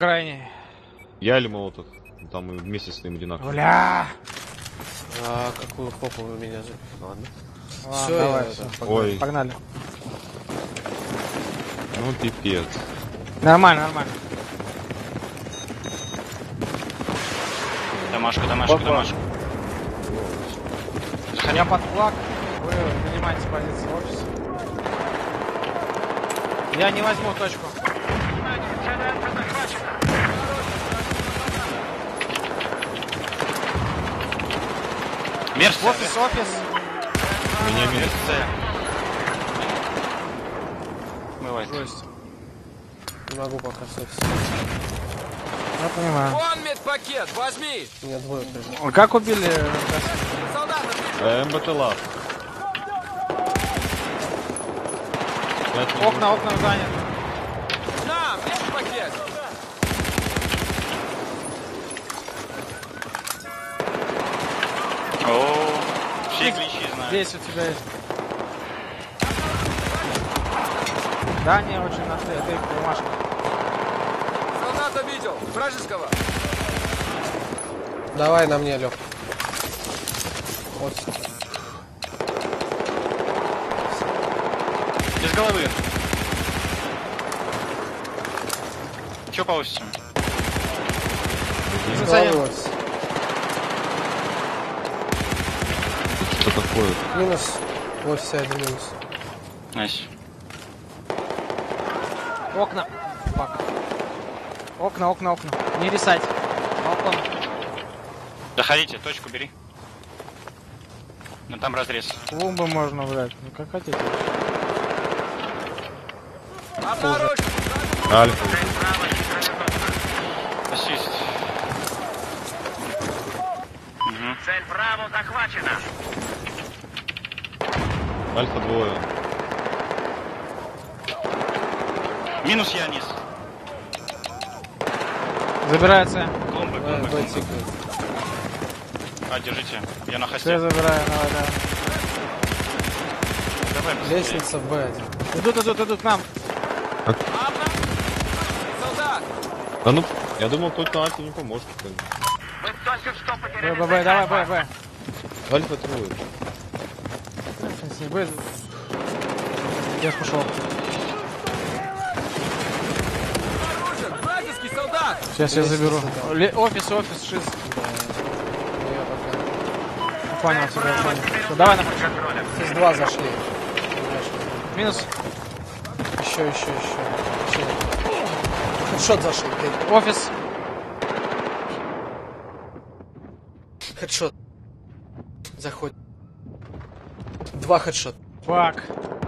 крайний. Я или Молотов? Там мы вместе стоим одинаково. Бля! А какую попу вы меня за... Ладно. Все, давай, все. Ой. Погнали. Ну пипец. Нормально, нормально. Домашка, домашка, домашка. Я под флаг. Вы занимаете позицию в офисе. Я не возьму точку. Мерз, Офис, офис. Меня мерз. Бывает. Жесть. Не могу пока с офиса. Я понимаю. Вон медпакет, возьми! Меня двое прижали. Как убили? Солдата, МБТЛА. Окна заняты. на, медпакет! О, все гличи знаю. Здесь у тебя есть. Да, не очень нашли. Это их бумажка. Солдата видел, вражеского! Давай на мне, Лёх. Вот. Без головы. Че по офису? Складывалось. Что такое? Минус. В офисе один минус. Найс. Окна. Фак. Окна. Не рисать. Балкон. Заходите, точку бери. Ну там разрез. Клумбы можно брать. Ну как хотите. Обнаружен! Альфа. Ассист. Угу. Цель Браво захвачена. Альфа двое. Минус я низ. Забирается. Клумбы, Давай, клумбы, клумбы. тикает. А, держите. Я на Все хосте. забираю. Давай. Давай быстрее. Лестница в Б1. Идут к нам. Солдат! Да ну, я думал, тут на Альфе не поможет. Вы только что потеряли... Б, давай, Б. Альфа трое. Б. Я пошел. Обнаружен! Вражеский солдат! Сейчас я заберу. Офис, шиз. Понял тебя, понял. Всё, давай на С 2 зашли. минус. Еще. Хедшот зашел. Офис. Хедшот. Заходит. 2 хедшот. Фак.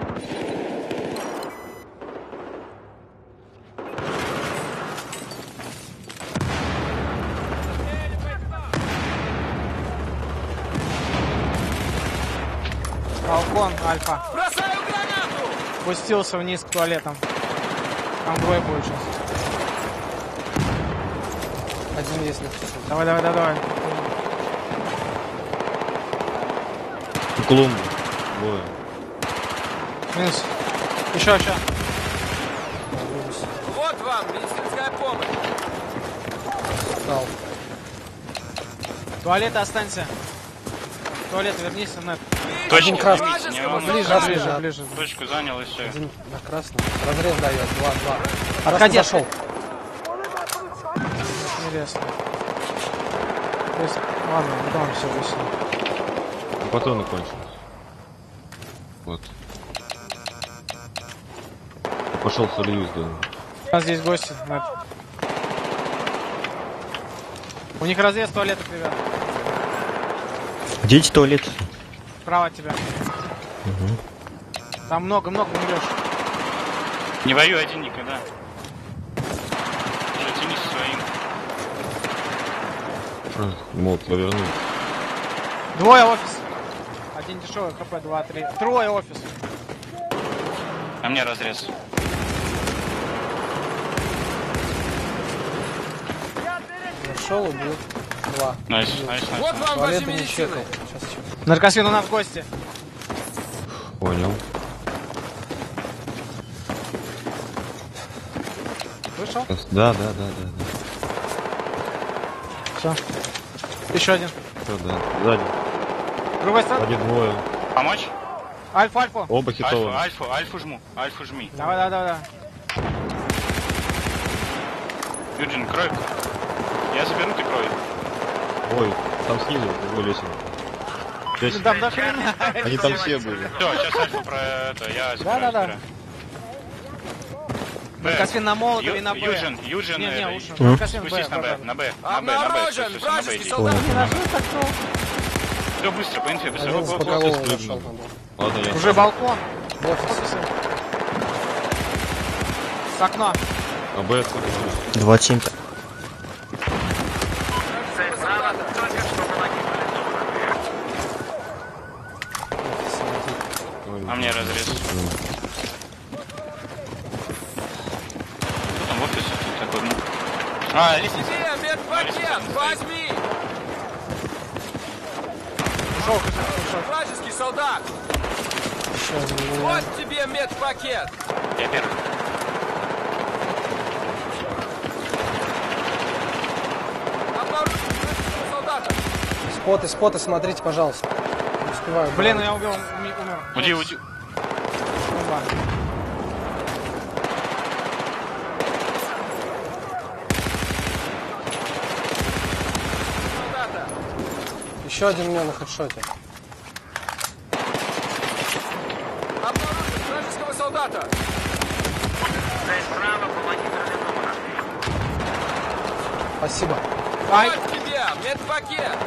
Балкон, Альфа. Бросаю гранату! Спустился вниз к туалетам. Там двое будет сейчас. Один есть на хедшот. Давай. Клумб. Двое. Минус. Еще. Минус. Вот вам медицинская помощь! Стал. Туалеты останься. Туалет, вернись, Нет. Точки, красный. возьмите, не Ближе, волнуйтесь. ближе. Точку занял и все. Один на красном. Разрез дает. 2. Отходи. Зашел. Интересно. То есть, ладно, потом все выясним. Патроны кончились. Вот. Пошел солью сделал. У нас здесь гости. Нет. У них разрез туалетов, ребят. Где эти туалеты? Справа от тебя. Там много умрешь. Не воюй один никогда. Уже тянись своим. Мол, повернул. Двое офис. Один дешевый, хп, 2, 3. Трое офис. А мне разрез. Зашел, убил. 2. Найс. Вот вам ваши Туалеты не медицины! чекал. Сейчас чекал. Наркосвин у нас в гости. Понял. Вышел? Да. Все. Еще один. Всё, да. Сзади. С другой стороны. Сзади двое. Помочь? Альфа, альфа. Оба Альфу, хитовые. альфу жму. Альфу жми. Давай, давай, давай. Юджин, крой. Я заберу, ты крой. Ой, там снизу, другой лесенка. Здесь. Ну, там до хрена. Они там все были. Все, сейчас альфу про это, я забираю. Да. забираю. Б. Косвин на молотове и на Б. Юджин, Не, это, лучше. Косвин Б. спустись на Б, на Б. Обнаружен! Все, Вражеский солдат! Не нашли, так что. Все быстро, по инфе, быстро. Один с Оп, оп, оп. бокового спрыгнул. нашел там. Ладно, я. Уже балкон. В офисе. С окна. А Б откуда? Два чимпа. Цель права только что была А мне разрез. Там в офисе такой, ну. А, лестница. Тебе медпакет! Возьми! Ушел, ушел. Вражеский солдат! Еще один. Вот тебе медпакет! Я первый. Обнаружен вражеского солдата! Споты, смотрите, пожалуйста. Не успеваю. Блин, я убил, умер. Уйди. Бомба. Солдата! Еще один у меня на хедшоте. Обнаружен вражеского солдата! цель права была нейтрализована. Спасибо. Ай, Вот тебе медпакет!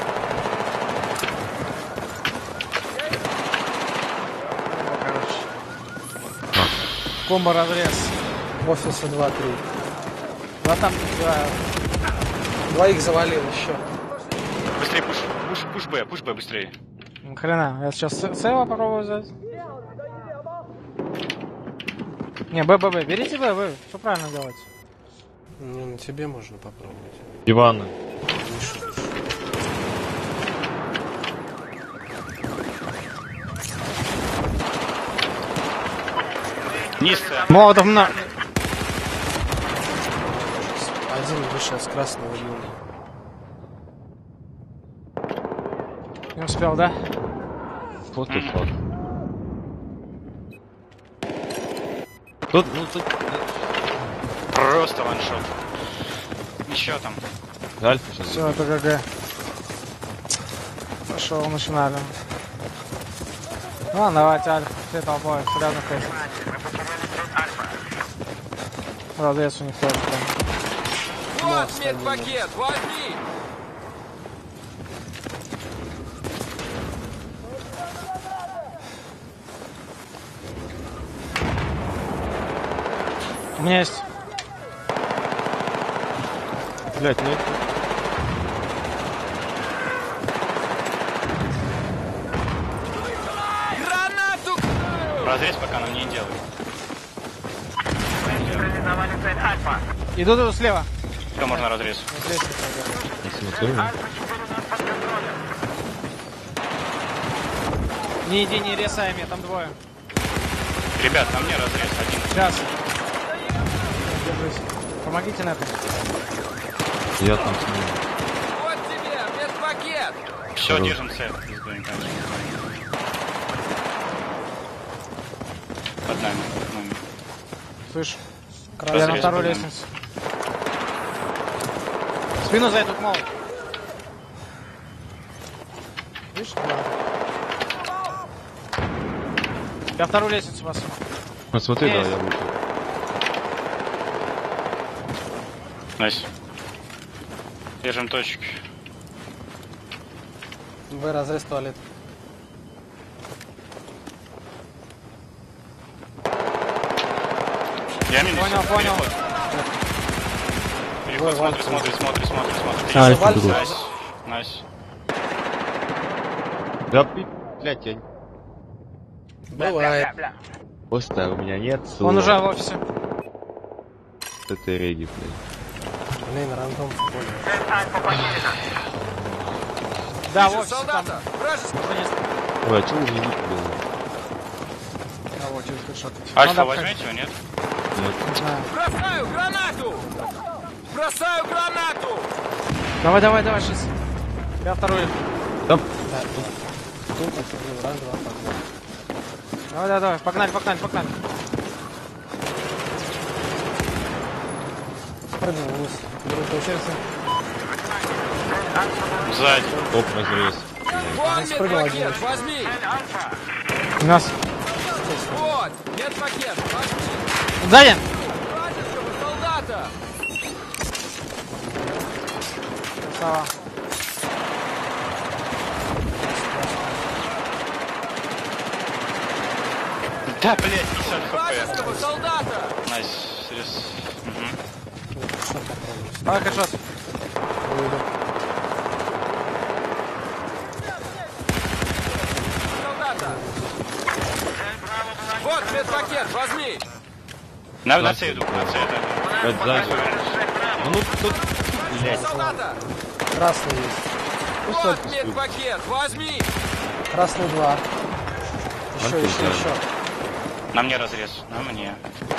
комбо разрез. В офисе 2-3. Да там, да. Двоих завалил еще. Быстрее пуш Б, быстрее. Хрена, я сейчас Сева попробую взять. Не, Б, берите Б, все правильно делать. Ну, на тебе можно попробовать. Диваны. Низ. Молотов на... Один вышел с красного юга. Не успел, да? Вот ты фак. Тут, ну тут. Просто ваншот. Еще там. Альфа сейчас. Все, это ГГ. Пошел, начинали. Ну ладно, давайте Альфа, все толпой, с разных тестов. Разрез у них тоже прям. Вот медпакет! Возьми! У меня есть. Блять, нет. Гранату! Разрез пока нам не делай. Нейтрализовали цель Альфа. Иду слева. Все, можно разрез. Я смотрю. Не иди, не ресай меня, там двое. Ребят, на мне разрез один. Сейчас. Держись. Помогите на это. Я там смотрю. Вот тебе медпакет! Все, держим сейф. Изгоним, конечно. Под нами. Слышь, Красный. я на второй по-моему. лестнице. Спину зайдут, мол. Видишь? Да. Я вторую лестницу вас. Вот смотри, да, Есть. я вышел. Найс. Держим точки. В разрез туалет. Я минус. Понял, понял. Переход, смотри. Альфа Вальс. другой. Найс. Да, блять, я... Бывает. Просто у меня нет слов. Он уже в офисе. Это реги, блядь. Блин, рандом в поле. Цель Альфа потеряна. Да, в Вижу офисе там. солдата! Вражеский! Ой, а чего вы не видели? Да, вот, через хедшот. Альфа Надо возьмете его, нет? Нет. Не знаю. Бросаю гранату! Бросаю гранату! Давай, давай, давай, сейчас. Я второй. Тут раз, два, погнали. Давай, давай, давай. Погнали, погнали, погнали. Прыгнул вниз. Беру получается. Сзади. Топ разрез. Вон спрыгнул медпакет, один. возьми! У нас. Вот, медпакет, возьми! Сзади! Вражеского солдата! Красава. Да, блядь, 50 хп. Вражеского солдата! Найс, серьез. Давай, хэдшот. Солдата! Вот медпакет, возьми! На C иду, на C это. Блядь, сзади. Ну тут... Солдата! Красный есть. Вот медпакет, возьми! Красный 2. Еще, Альфа, еще, да. еще. На мне разрез, на мне.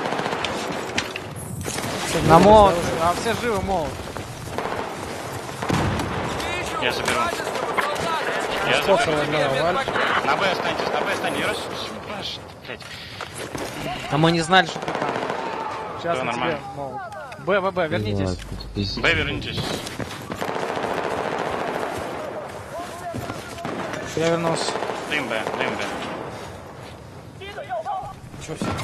На молот. А все живы, молот. Вижу! Я заберу. Вражеского солдата! Я Сколько заберу. одного, Валь? Медпакет! На Б останьтесь, на Б останьтесь. Раз, блядь. А мы не знали, что ты там. Сейчас Да, на тебе, нормально. молот. Б, вернитесь. Б вернитесь. Я вернулся. Дым Б, дым Б. Чё все?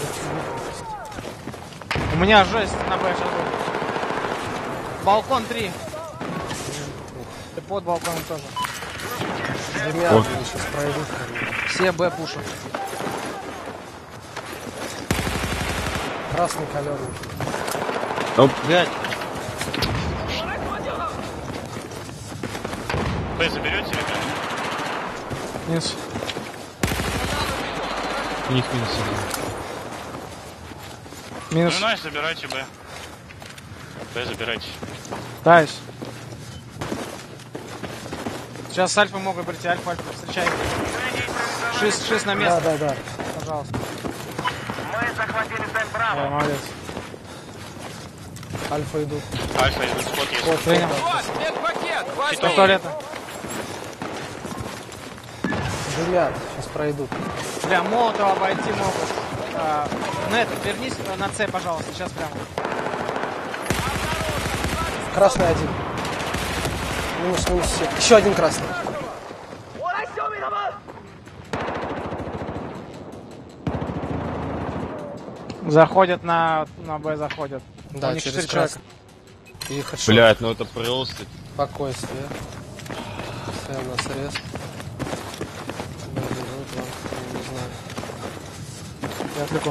У меня жесть на Б сейчас будет. Балкон 3. Ты под балконом тоже. Двумя О. сейчас пройдут. Все Б пушат. Красный каленый. Оп, блядь. Б заберете, ребят? Минус. У них минус. Минус. Ну, найс, забирайте Б. Б забирайте. Дальше. Сейчас с Альфа могут прийти. Альфа, встречай. Шист на место, Да, да, да. пожалуйста. Мы захватили цель Браво. Давай, молодец. Альфа идут. Альфа, идут, спот есть. Вот, Принял. Вот медпакет, До возьми! туалета. Дымят. Сейчас пройдут. Бля, Молотова обойти могут. Нет, вернись на С, пожалуйста. Сейчас прямо. Красный один. Минус, минус все. Еще один красный. Заходят на Б, заходят. Да, У них через 4 человека. красный. И хедшот. Блядь, ну это просто... Спокойствие. Все, у нас рез. Не знаю. Я отвлеку.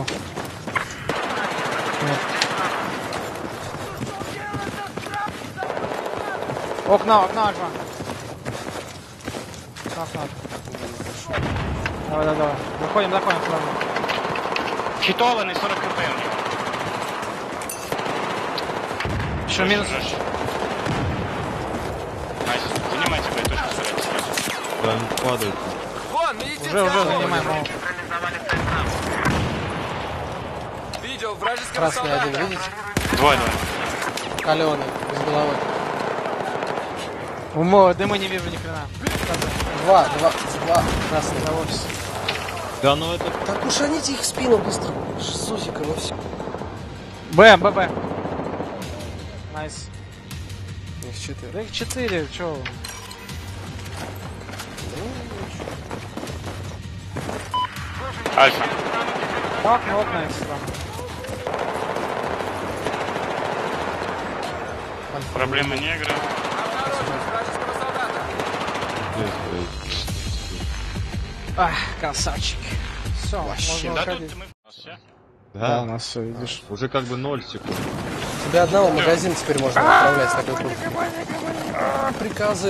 Нет. Окно, Альфа. Окно. Давай. Заходим сразу. Хитованный 40 хп у них. Еще минус. Жжешь. Найс, занимайте Б, точку стрелять сразу. Да, он падает. Вон, медицинская Уже помощь! занимаем молот. Нейтрализовали цель Браво. Видел вражеского Красный солдата! один, видите? Двое. Каленый. Без головы. Дыма не вижу ни хрена. Два. Красный. Заводится. Да, ну это... Так ушаните их в спину быстро. Сусика, ну все. Б. Найс. Их 4. Да их 4, чё? Альфа. Так, ну окна их сюда. Проблема негра. Обнаружен вражеского солдата! Ах, красавчик. Все, можно Да уходить. тут мы... Все? Да, у Да, нас все, видишь. уже как бы 0 секунд. Тебе одного магазин теперь можно отправлять с такой пулькой. Приказы.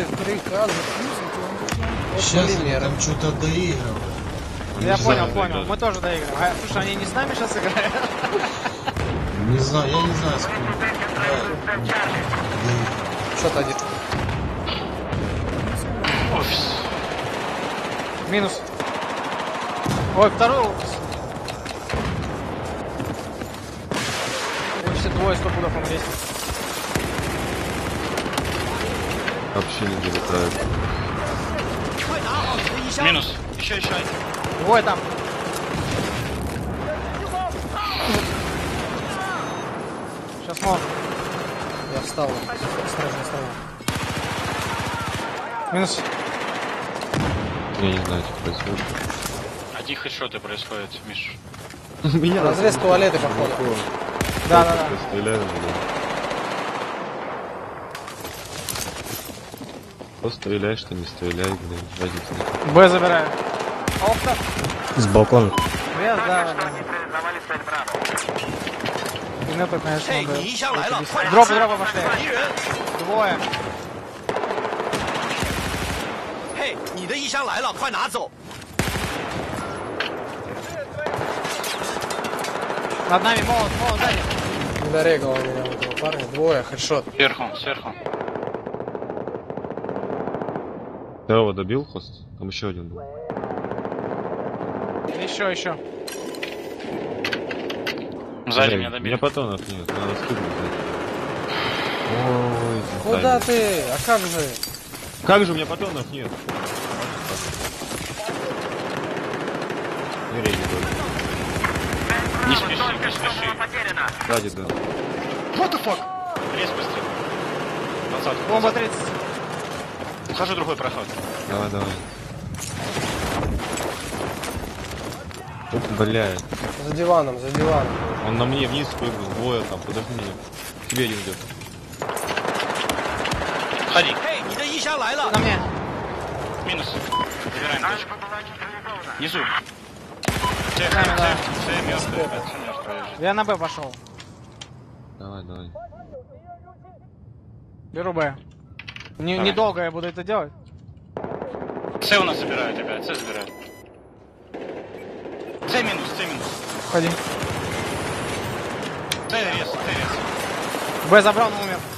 Сейчас они Полимеры. там что-то доигрывают. Я Не понял. знаю, Мы тоже доиграем. Слушай, они не с нами сейчас играют? Не знаю, я не знаю, сколько. Что-то один. Офис. Минус. Ой, второй офис. В офисе двое, 100 пудов он есть. Вообще не долетает. Минус. Еще. Двое там. Сейчас мог. Я встал. Осторожно. Минус. Я не знаю, что происходит. Одни хедшоты происходят, Миш. Меня Разрез туалеты, походу. Да. стреляю, блин. То стреляй, что не стреляй, блин. Разницы нет. Б забираю. Окна. С балкона. Рез, да. Нейтрализовали цель Браво. И это, конечно, надо. Дропы пошли. Двое. 嘿，你的衣箱来了，快拿走！ Над нами молот сзади. Не дорегал у меня этого парня. Двое, хедшот. Сверху. Второго добил хост? Там еще один был. Еще. Сзади Блин, меня у добили. меня патронов нет, надо скидывать. Ой, Куда ты? А как же? Как же у меня патронов нет? Не рейди только. Не спеши. Потеряно. Сзади, да. What the fuck? Рез быстрее. 20. Бомба 30. Ухожу другой проход. Давай. Ух, блядь. За диваном. Он на мне вниз прыгнул, двое там, подожди меня. Тебе один идет. Ходи. 嘿，你的衣箱来了 На！мне. Минус. Забираем точку. Внизу. Все мертвые, ребят, все мертвые. Я на Б пошел. Давай. Беру Б. Давай. Недолго я буду это делать. С у нас забирают, ребят, С забирают. С минус. Входи. С рез. Б забрал, но умер.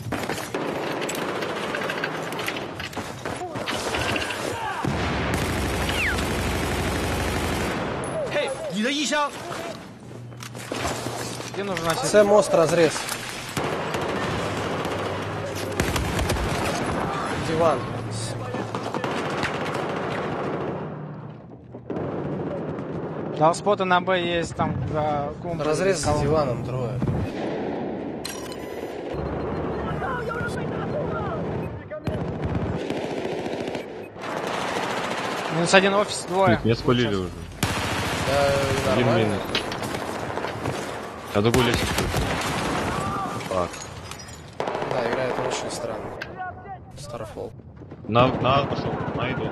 «嘿，你的衣箱！ Где нужно носить? С мост разрез. Диван. Да, споты на Б есть там за клумбой. Разрез с диваном трое. Минус один офис, двое. Меня спалили уже. Да, Один нормально. минус. Я другую лестницу. Фак. Да, играет очень странно. Starfall. На пошел, на иду.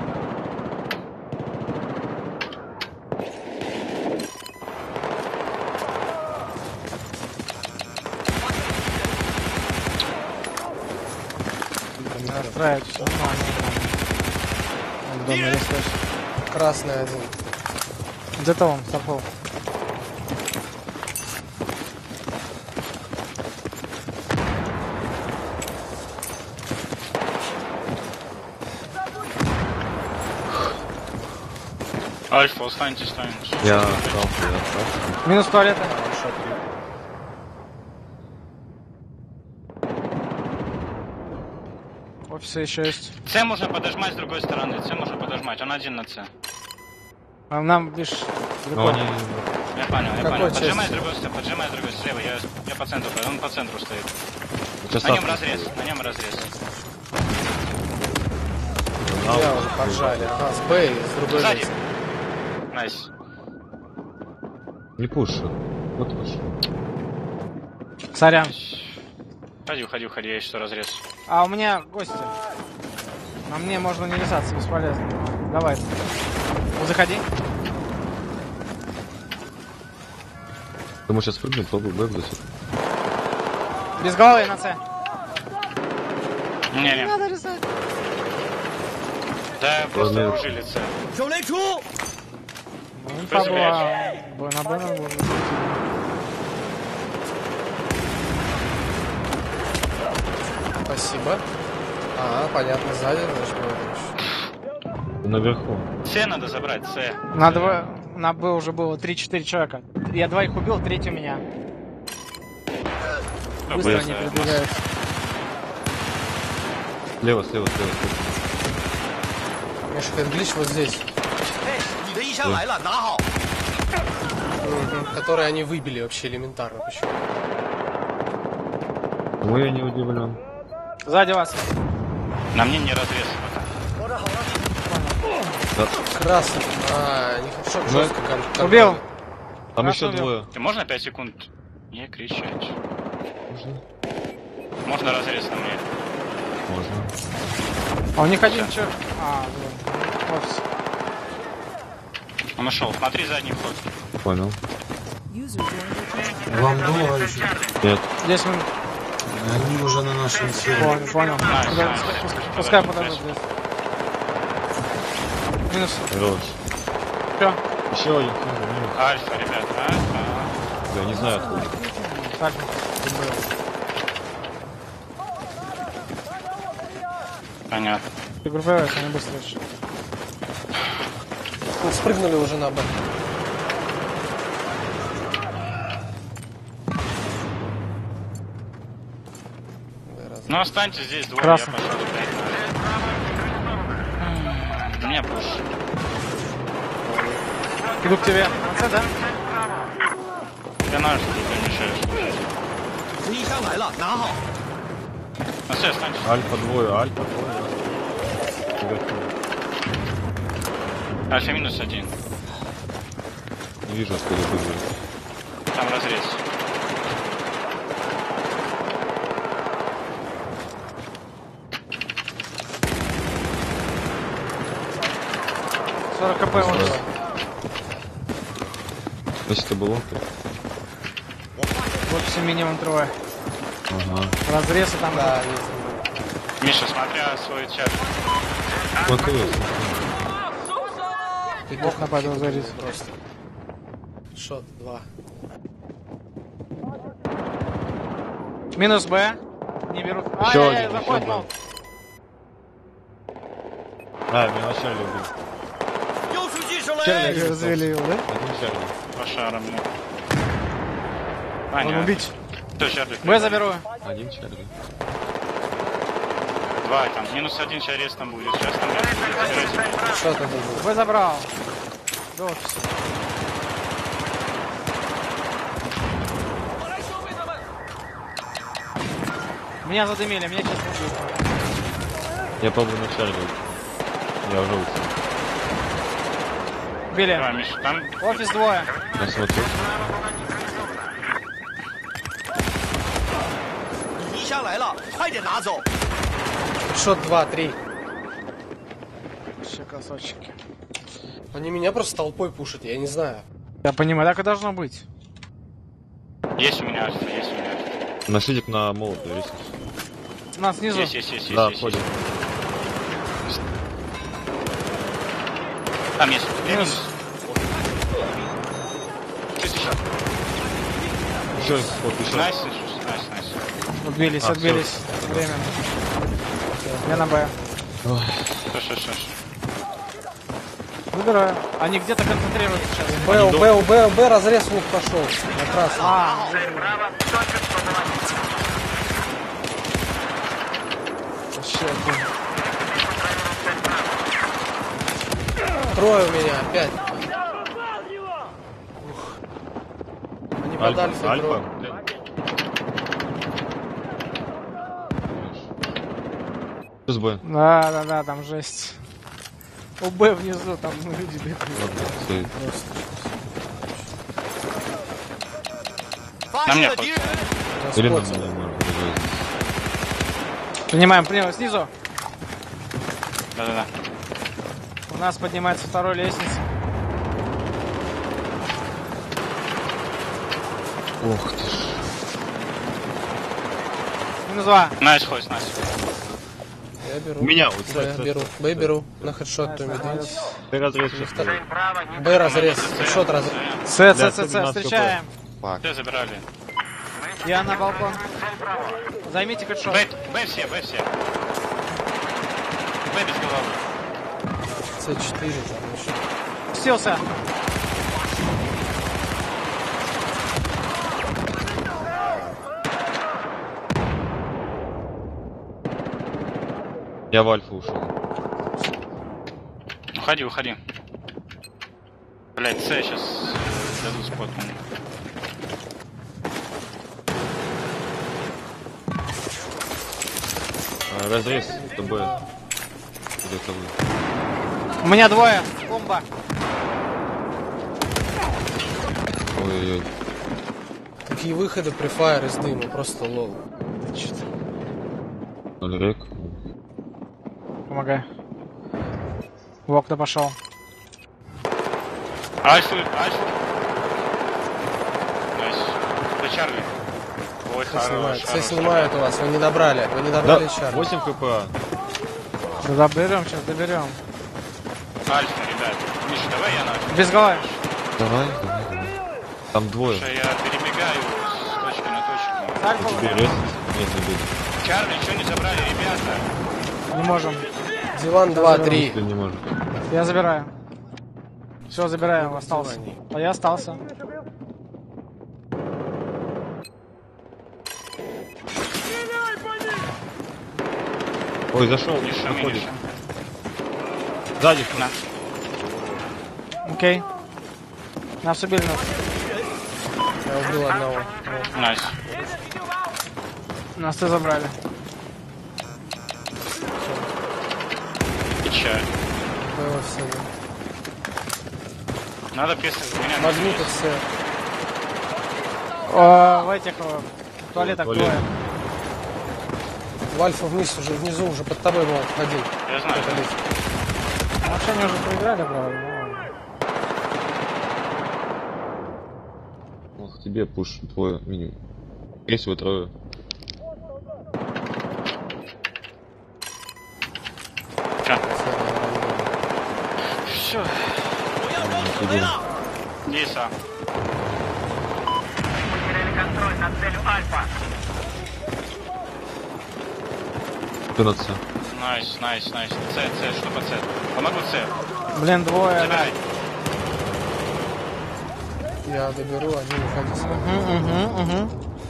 Устраивает, все нормально. Он дома ресурс. Красный один. Где-то он, Старфол. Альфа, останьтесь там. Я остался. Минус туалета. Офисы еще есть. С можно подожмать с другой стороны. С можно подожмать. Он один на С. А нам, видишь, Но далеко. они... Я понял. Какой Поджимай с части? другой слева. Я по центру. Он по центру стоит. Сейчас На нем разрез. Я уже поджали. Ага, с Б и с другой Сзади. лестницы. Найс. Не пушу. Вот пушу. Сорян. Ходи, я еще разрез. А у меня гости. На мне можно не рисаться, бесполезно. Давай. Ну, заходи. Думаю, сейчас прыгнем, попробуй бэк засек. Без головы на С. Не. Надо рисовать. Да, просто Ладно. окружили С. 手雷出！ Ну, Кто была. Бой на Б надо было. Спасибо. А, понятно, сзади, значит, будет. Наверху. С надо забрать, С. На Б уже было 3-4 человека. Я двоих убил, третий у меня. Быстро они передвигаются. Слева, слева, слева. Миша, глич вот здесь. 嘿，你的衣箱来了，拿好。 Который они выбили вообще элементарно. Почему? Ой, я не удивлен. Сзади вас. На мне не разрез. Красный. Нехорошо, Ну, жестко контроль. Убил. Там Хорошо, еще двое. Ты можно 5 секунд не кричать? Можно? Можно разрез на мне? Можно. А у них один чё? Офис. Он ушел. Смотри задний вход. Понял. Вам долго еще? Нет. 10 минут. Они уже на нашем сервере. Понял. Пускай подождут здесь. Минус. Хорош. Всё. Еще один. Минус. Альфа, ребят. Альфа. Я не знаю откуда. Так. Понятно. Ты группируешь, они быстро еще. Ну, спрыгнули уже на Б. Ну останьтесь здесь двое. Красный. Я пошел. У меня пуш. Иду к тебе. На С, да? Я знаю, что ты не мешаешь. 你的衣箱来了，拿好。 На все, останьтесь. Альфа двое, альфа двое. Альфа минус 1. Не вижу, откуда выбрали. Там разрез. — 40 КП он. Значит, это было? Вот все минимум трое. Ага. Разрез и там. Да, Миша, смотря свой чат. Смотри, Бог нападал зарез. просто. Шот 2. Минус Б. Не берут. Еще Ай-яй-яй, один, заходит, еще мол. меня вначале убил. 又出技术了。 Чарли развели его, да? Один Чарли. По шарам. Он Понятно. убить. Кто Чарли? Б заберу. Один Чарли. 2 там. Минус 1 чарез там будет. Сейчас там разбирайте. Шот это был. Б забрал. До офиса. Меня задымили, меня сейчас убьют. Я пробую на Чарли. Я уже ушел. Били. Давай, Миша, там Офис двое. Я смотрю. 你的衣箱来了，快点拿走。 Шот 2, 3. Вообще красавчики. Они меня просто толпой пушат, я не знаю. Я понимаю, так и должно быть. есть у меня альфа, есть у меня альфа. Наследник на молот, есть. У нас снизу. Есть. Да, есть. ходим. Там есть. Минус. Чисто еще. Еще, вот еще. Найс. Отбились, А, отбились. Время. Я на Б. Хорошо. Выбираю. Они где-то концентрируются сейчас. Б, разрез лук пошел. На красный. Вообще, блин. Трое у меня опять. Ух. Они под Альфа, альфой альфа. трое. Плюс Б. Да, там жесть. У Б внизу, там люди бегают. Ладно, стоит. 发现了敌人。 Или на Господи. меня, может, даже. Принимаем снизу. Да. У нас поднимается второй лестница. Ох ты ж. Минус 2. Найс, найс. Я беру. Меня, вот Б беру. Б беру. На хедшот кто имеет. Ты разрез сейчас. Б разрез. Хедшот разрез. С, встречаем. Все забирали. Я на балкон. Займите кэшот. Б все. Б без головы. С4 там еще. Спустился. Я в альфу ушел. Уходи, уходи. Блять, С сейчас дадут спот. Разрез ТБ. Где-то вы. У меня двое. Бомба. Ой-ой-ой. Такие выходы при фаер из дыма, просто лол. Рек. Помогай. В окна пошел. Альфа, Альфа. Найс. Это Чарли. Ой, хорош. Все снимают у вас, вы не добрали Чарли. 8 КПА. Да доберем, сейчас доберем. Альфа, ребят. Миша, давай я на. Без головы. Давай. Там двое. Слушай, я перебегаю с точки на точку. Альфа. Тебе резать? Нет, не будет. Чарли, еще не забрали, ребята. Не можем. Диван 2-3. Ты не можешь. Я забираю. Все, забираем, остался. А я остался. Ой, зашел. Не шуми, не Заходит. шуми. Сзади. На. Окей. Нас убили. Я убил одного. Найс. Нас ты забрали. Печаль. Было все. Надо песня за меня. Магниты все. В этих в туалетах Туалет. двое. В альфа вниз уже, внизу уже под тобой мол ходил. Я знаю. Это лифт. Вообще они уже проиграли, правда. Ох, тебе пуш твой минимум. Есть вот трое. Все. Иди. Есть, а. Потеряли контроль над целью Альфа. Кто на С? Найс, найс, найс. С, что по С? Помогу С. Блин, двое. Забирай. Я доберу, один уходи.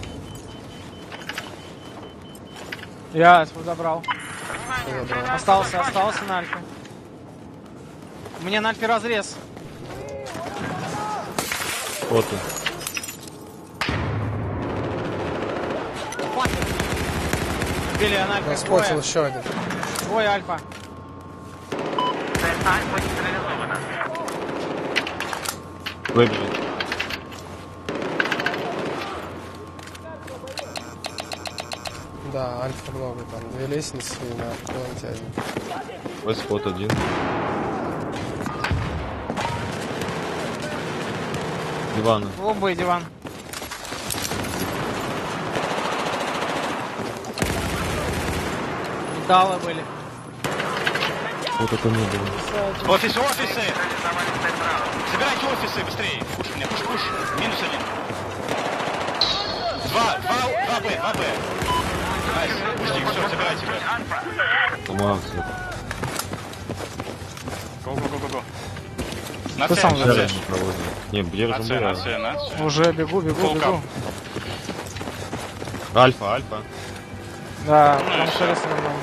Я альфу забрал. Все забрал. Остался на альфе. Мне на альфе разрез. Вот он. Убили на альфе. Распотил еще один. Двое альфа. Цель Альфа нейтрализована. Выбежит. Да, альфа много там. 2 лестницы и на планете один. Вот спот один. Дивана. Бомба и диван. Далы были. Вот такой не было. Офисы, офисы! Забирайте офисы быстрее. Пуш меня, пуш. Минус один. 2 Б. Найс. Пушки, все, забирайте, ребят. Помогался. Го. На Ты С, сам на Сейчас С. не проводим. Не, где На же С, мы? на С, на С. Уже бегу. Альфа. Да, там все нормально.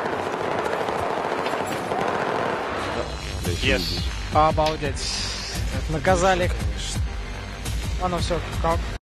Да, еще Yes. иди. Обалдеть. Наказали. Ладно, все.